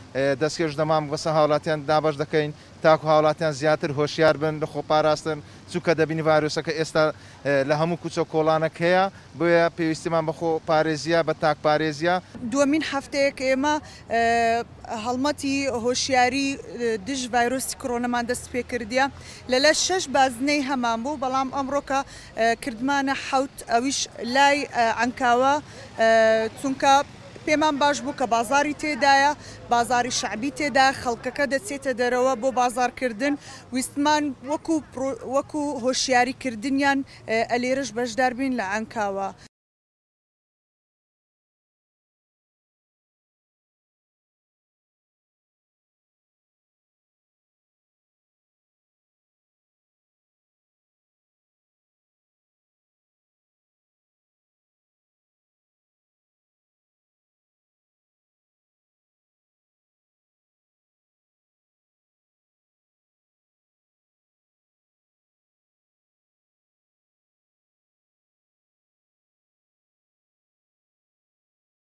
دەستکێش دەمام بەسە هاوڵاتیان دابش دەکەین تاکو هاوڵاتیان زیاتر هۆشیار بن لە خۆپاراستن چووکە دەبینی ڤایرۆسەکە ئێستا لە هەموو کوچە کۆڵانێک هەیە بۆیە پێویستیمان بە خۆ پارێزیە بە تاک پارێزیە. دووەمین هەفتەیەک ئێمە هەڵمەتی هۆشیاری دژ ڤایرۆسی کۆرۆنەمان دەست پێ کردیە لەلە 6 بازنەی هەمان بوو بەڵام ئەمڕۆکە کردمانە حەوت ئەویش لای ئەنکاوە چونکە پێمان باش بوو کە بازاری تێدایە بازاری شعبی تێدا خەڵکەکە دەچێتە دەرەوە بۆ بازارکردن ویستمان وەکو هۆشیاریکردنیان ئەلێرش بەشدار بین لە ئەنکاوە.